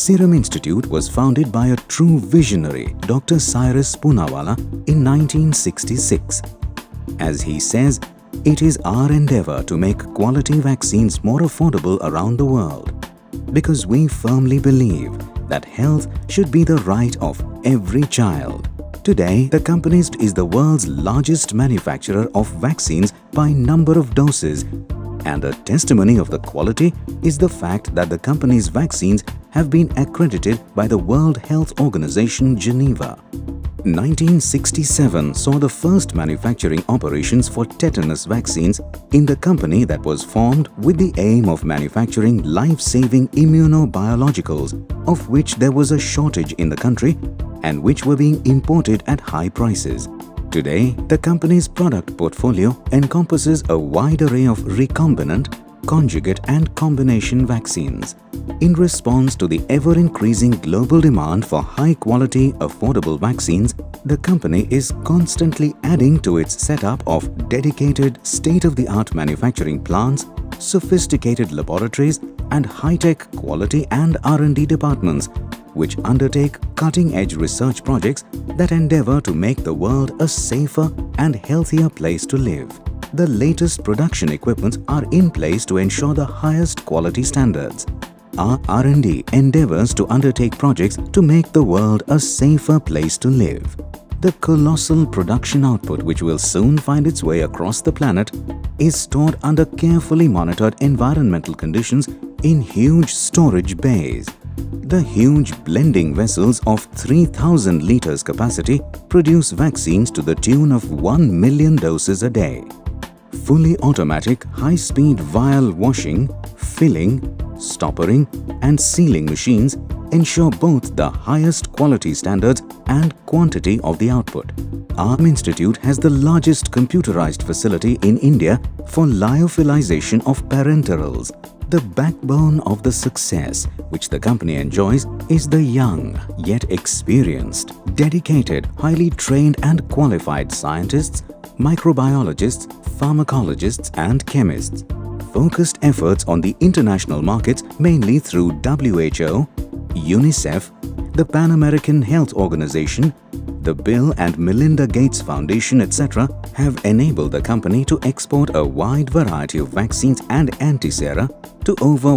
Serum Institute was founded by a true visionary, Dr. Cyrus Poonawalla, in 1966. As he says, it is our endeavor to make quality vaccines more affordable around the world, because we firmly believe that health should be the right of every child. Today, the company is the world's largest manufacturer of vaccines by number of doses, and a testimony of the quality is the fact that the company's vaccines have been accredited by the World Health Organization, Geneva. 1967 saw the first manufacturing operations for tetanus vaccines in the company that was formed with the aim of manufacturing life-saving immunobiologicals, of which there was a shortage in the country and which were being imported at high prices. Today, the company's product portfolio encompasses a wide array of recombinant, conjugate and combination vaccines. In response to the ever-increasing global demand for high-quality, affordable vaccines, the company is constantly adding to its setup of dedicated, state-of-the-art manufacturing plants, sophisticated laboratories and high-tech quality and R&D departments, which undertake cutting-edge research projects that endeavor to make the world a safer and healthier place to live. The latest production equipments are in place to ensure the highest quality standards. Our R&D endeavors to undertake projects to make the world a safer place to live. The colossal production output, which will soon find its way across the planet, is stored under carefully monitored environmental conditions in huge storage bays. The huge blending vessels of 3,000 liters capacity produce vaccines to the tune of 1 million doses a day. Fully automatic high-speed vial washing, filling, stoppering and sealing machines ensure both the highest quality standards and quantity of the output. Our institute has the largest computerized facility in India for lyophilization of parenterals. The backbone of the success which the company enjoys is the young yet experienced, dedicated, highly trained and qualified scientists, microbiologists, pharmacologists and chemists. Focused efforts on the international markets mainly through WHO, UNICEF, the Pan American Health Organization, the Bill and Melinda Gates Foundation, etc. have enabled the company to export a wide variety of vaccines and antisera to over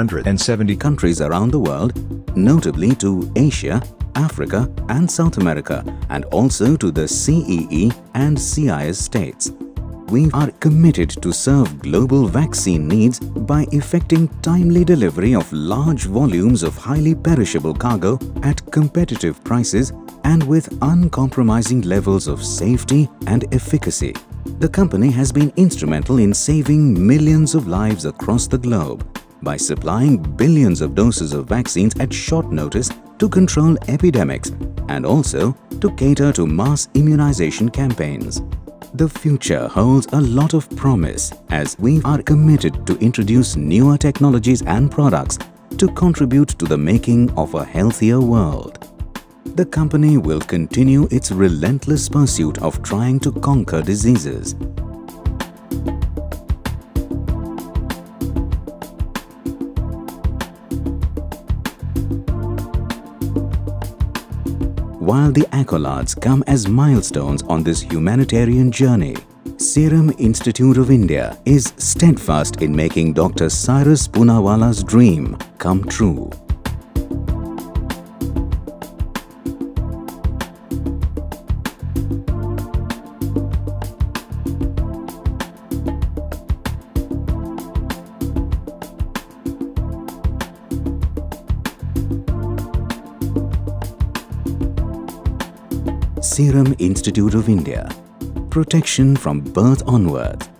170 countries around the world, notably to Asia, Africa and South America, and also to the CEE and CIS states. We are committed to serve global vaccine needs by effecting timely delivery of large volumes of highly perishable cargo at competitive prices and with uncompromising levels of safety and efficacy. The company has been instrumental in saving millions of lives across the globe by supplying billions of doses of vaccines at short notice to control epidemics and also to cater to mass immunization campaigns. The future holds a lot of promise as we are committed to introduce newer technologies and products to contribute to the making of a healthier world. The company will continue its relentless pursuit of trying to conquer diseases. While the accolades come as milestones on this humanitarian journey, Serum Institute of India is steadfast in making Dr. Cyrus Poonawalla's dream come true. Serum Institute of India. Protection from birth onwards.